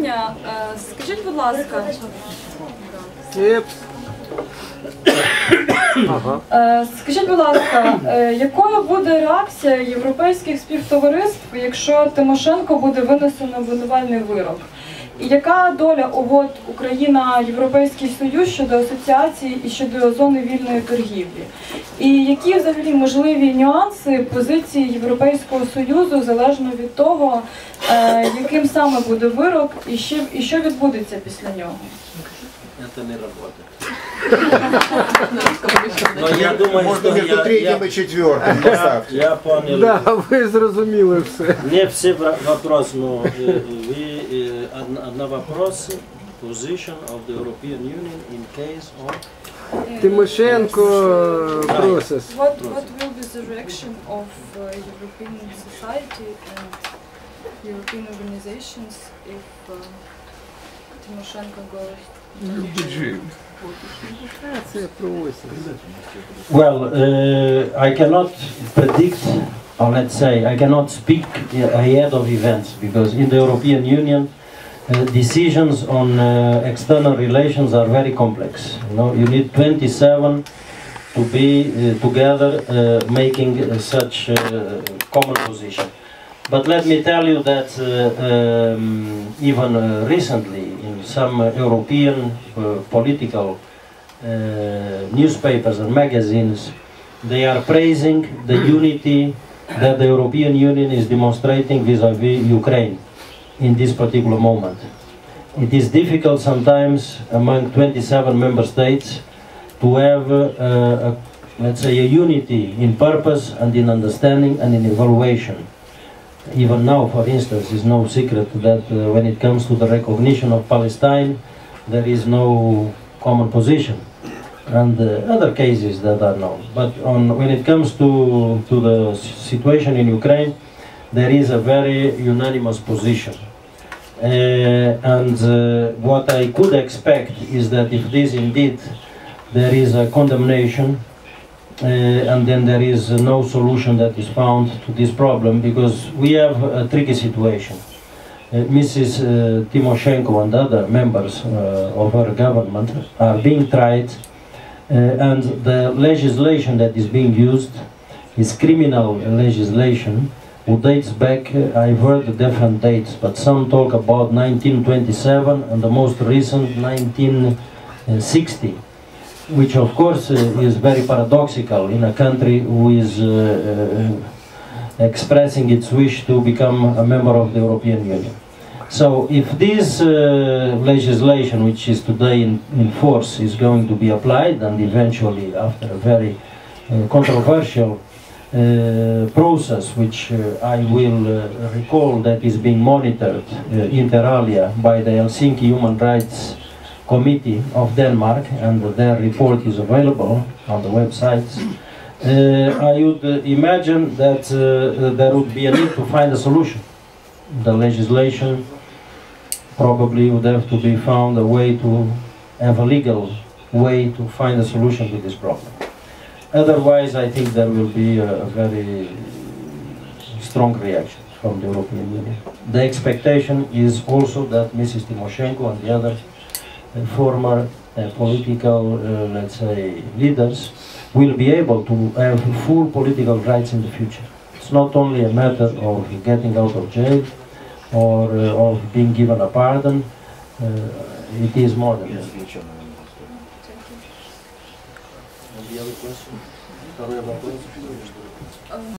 питання. Скажіть, будь ласка, скажіть, будь ласка, якою буде реакція європейських співтовариств, якщо Тимошенко буде винесено обвинувальний вирок? І яка доля угод Україна-Європейський Союз щодо асоціації і щодо зони вільної торгівлі? І які взагалі можливі нюанси позиції Європейського Союзу залежно від того, яким саме буде вирок і що відбудеться після нього? Это не работает. Но я думаю, можно между третьим и четвертым поставьте. Я понял. Да, ви зрозуміли все. Не все вопросы, но одна вопрос. Position of the European Union in case of Тимошенко process. What will be the reaction of European society and European organizations if Tymoshenko goes? Well, I cannot predict, or let's say, I cannot speak ahead of events, because in the European Union, decisions on external relations are very complex. You know, you need 27 to be together making such common position. But let me tell you that even recently in some European political newspapers and magazines, they are praising the unity that the European Union is demonstrating vis-à-vis Ukraine in this particular moment. It is difficult sometimes among 27 member states to have, let's say, a unity in purpose and in understanding and in evaluation. Even now, for instance, it's no secret that when it comes to the recognition of Palestine, there is no common position, and other cases that are known. But when it comes to the situation in Ukraine, there is a very unanimous position. What I could expect is that if this indeed there is a condemnation, and then there is no solution that is found to this problem, because we have a tricky situation. Mrs. Tymoshenko and other members of her government are being tried, and the legislation that is being used is criminal legislation, who dates back, I've heard the different dates, but some talk about 1927 and the most recent 1960. Which of course is very paradoxical in a country who is expressing its wish to become a member of the European Union. So if this legislation, which is today in force, is going to be applied, and eventually after a very controversial process, which I will recall that is being monitored inter alia by the Helsinki Human Rights Committee of Denmark, and their report is available on the websites, I would imagine that there would be a need to find a solution. The legislation probably would have to be found a way to have a legal way to find a solution to this problem. Otherwise, I think there will be a very strong reaction from the European Union. The expectation is also that Mrs. Tymoshenko and the other former political, let's say, leaders will be able to have full political rights in the future. It's not only a matter of getting out of jail or of being given a pardon, it is more than that. Any other question?